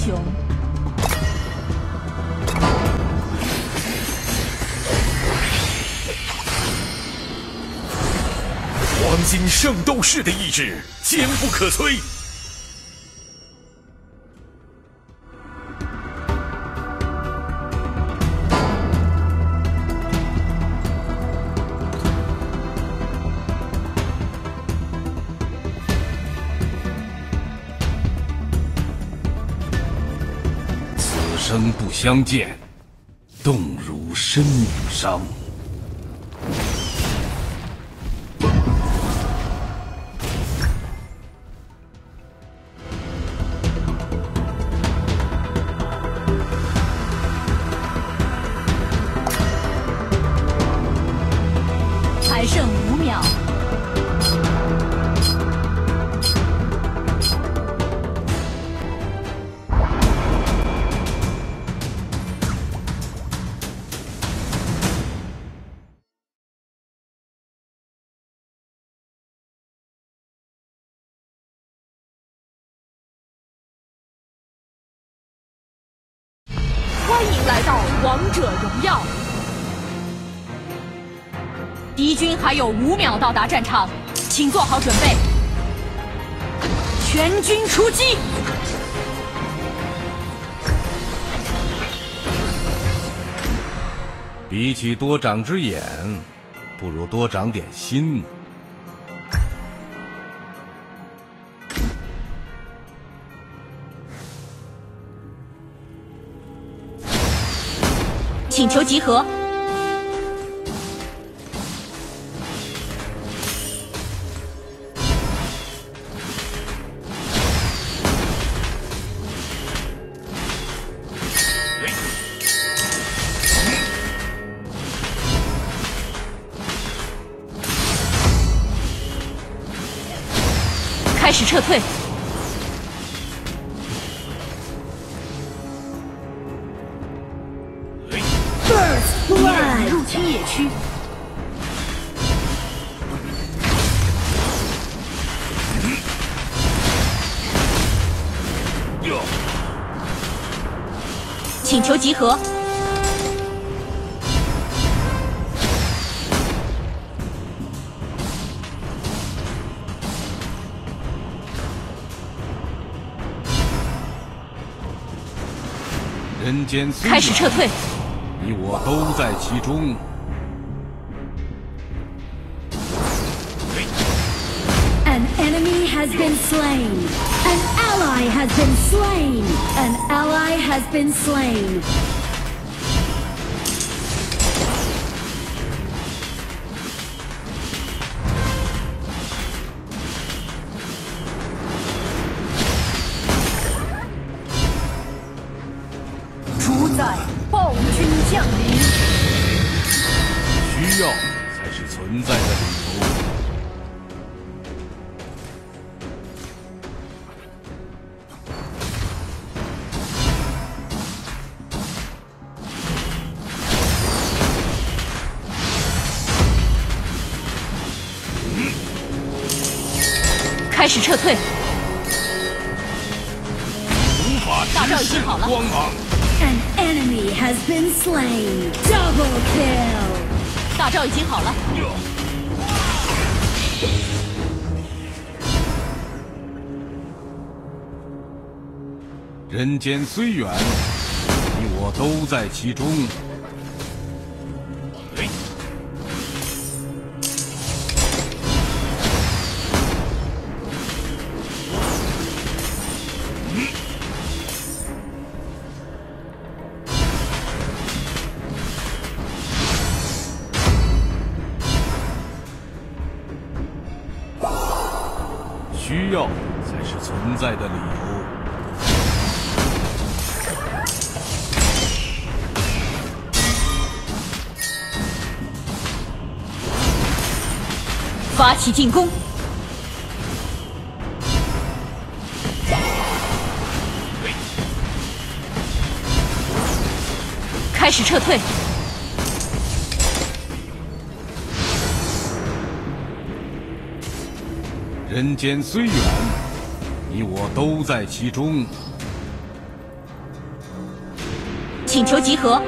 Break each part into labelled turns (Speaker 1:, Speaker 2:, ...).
Speaker 1: 雄。
Speaker 2: 黄金圣斗士的意志坚不可摧。
Speaker 3: 此生不相见，动如身与伤。
Speaker 1: 还剩5秒。
Speaker 4: 欢迎来到王者荣耀。敌军还有5秒到达战场，请做好准备。全军出击！
Speaker 3: 比起多长只眼，不如多长点心。
Speaker 4: 请求集合。开始撤退。敌人入侵野区。请求集合。
Speaker 3: 人间虽
Speaker 4: 开始撤退。
Speaker 3: 你我都在其中。
Speaker 5: An enemy has been slain. An ally has been slain. An ally has been slain.
Speaker 4: 主宰暴君降临。
Speaker 3: 需要才是存在的理由。
Speaker 4: 开始撤退。
Speaker 3: 无法
Speaker 4: 大招已
Speaker 3: 直视
Speaker 4: 经好了。
Speaker 3: 光芒。
Speaker 5: An enemy has been slain. Double kill.
Speaker 4: 大招已经好了。
Speaker 3: 人间虽远，你我都在其中。需要才是存在的理由。
Speaker 4: 发起进攻。开始撤退。
Speaker 3: 人间虽远，你我都在其中。
Speaker 4: 请求集合。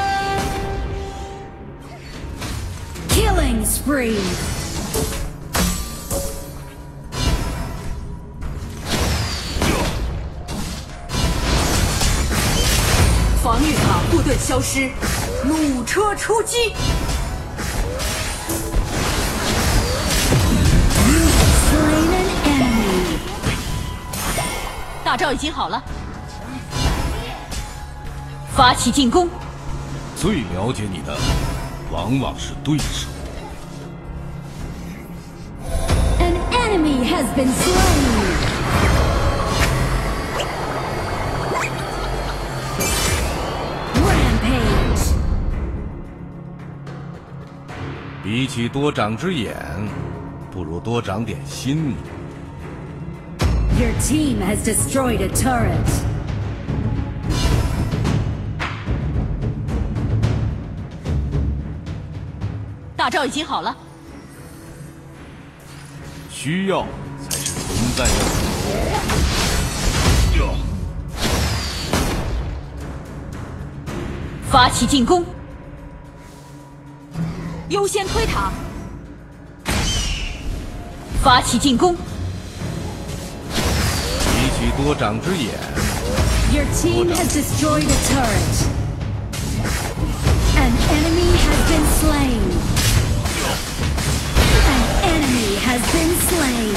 Speaker 5: Killing spree.
Speaker 4: 防御塔部队消失，弩车出击。
Speaker 5: Slain an enemy.
Speaker 4: 大招已经好了，发起进攻。
Speaker 3: 最了解你的，往往是对手。
Speaker 5: An enemy has been slain. Rampage.
Speaker 3: 比起多长只眼，不如多长点心。
Speaker 5: Your team has destroyed a turret.
Speaker 4: 大招已经好了，
Speaker 3: 需要才是存在的理由。
Speaker 4: 发起进攻。优先推塔。发起进攻。
Speaker 3: 比起多长只眼，
Speaker 5: Your team has destroyed a turret. An enemy has been slain. An enemy has been slain.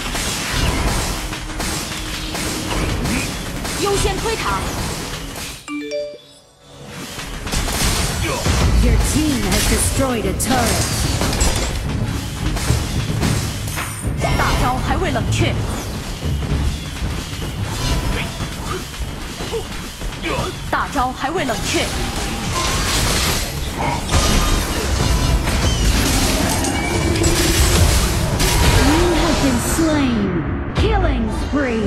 Speaker 4: 优先推塔。
Speaker 5: Your team has destroyed a turret.
Speaker 4: 大招还未冷却。 大招还未冷却。
Speaker 5: You have been slain. Killing spree.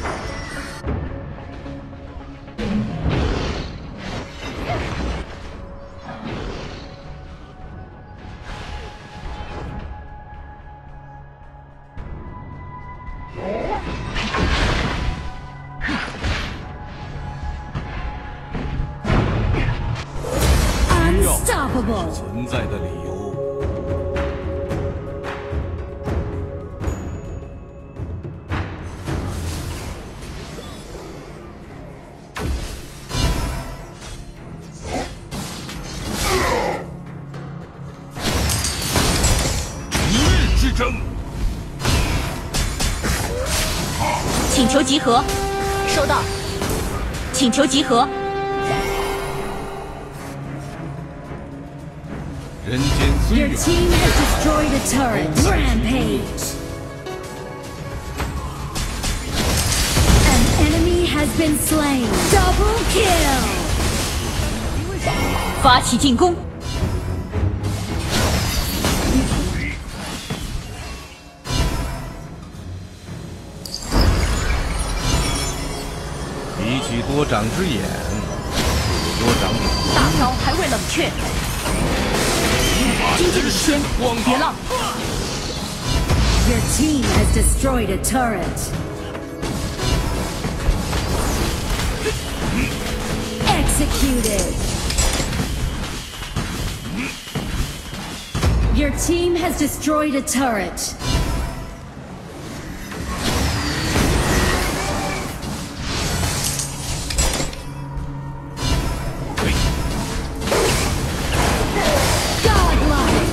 Speaker 5: Unstoppable.
Speaker 3: 存在的理由。
Speaker 2: 之争，
Speaker 4: 请求集合。收到。请求集合。
Speaker 3: 人间虽
Speaker 5: Your
Speaker 3: 远，
Speaker 5: team has destroyed a turret. Rampage. An enemy has been slain. Double kill.
Speaker 4: 发起进攻。
Speaker 3: 比起多长只眼，不如多长点心。
Speaker 4: 大招还未冷却。经济领先，别浪。
Speaker 5: Your team has destroyed a turret. Executed. Your team has destroyed a turret. Godlike.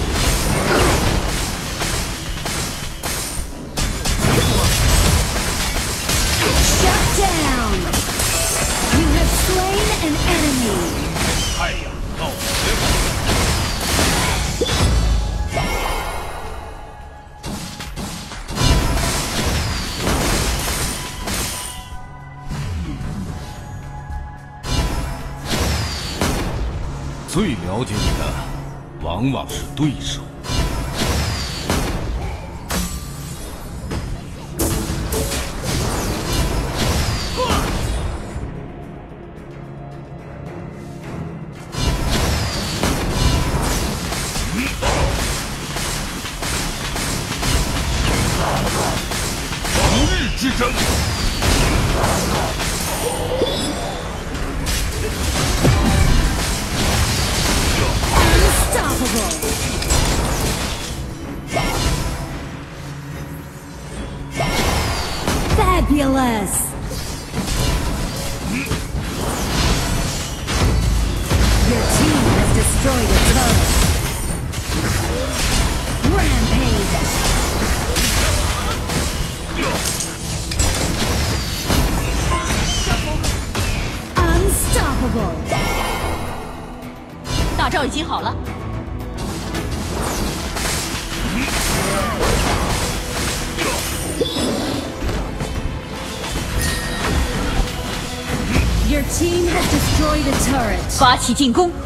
Speaker 5: Shut down. You have slain an enemy.
Speaker 2: 太阳到了。
Speaker 3: 最了解你的，往往是对手。
Speaker 2: 明日之争，
Speaker 5: destroyed a turret. Rampage. Unstoppable.
Speaker 4: 大招已经好了。
Speaker 5: Your team has destroyed a turret.
Speaker 4: 发起进攻，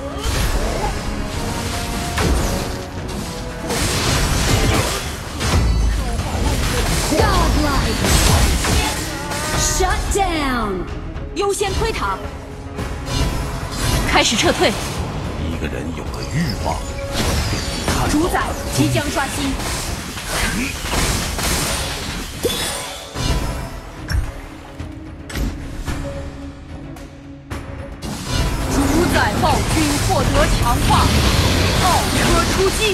Speaker 5: Godlike. Shut down.
Speaker 4: 优先推塔，开始撤退。
Speaker 3: 一个人有了欲望，
Speaker 4: 主宰即将刷新，主宰暴君获得强化，奥车出击。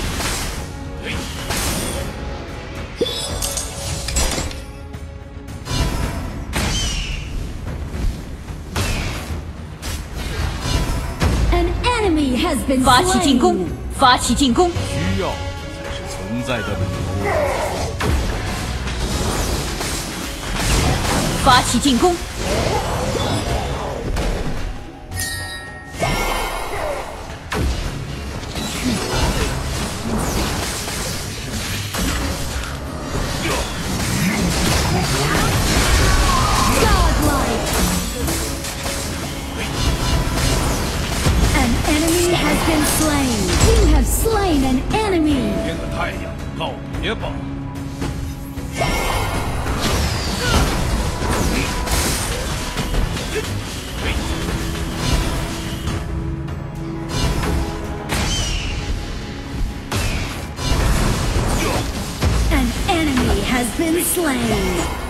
Speaker 5: An enemy has been
Speaker 4: 发起进攻
Speaker 5: slain.，
Speaker 4: 发起进攻，
Speaker 3: 需要才是存在的理由。
Speaker 4: 发起进攻，
Speaker 5: Godlike. An enemy has been slain. You have slain an enemy.
Speaker 3: 天的太阳，告别吧。
Speaker 5: An enemy has been slain.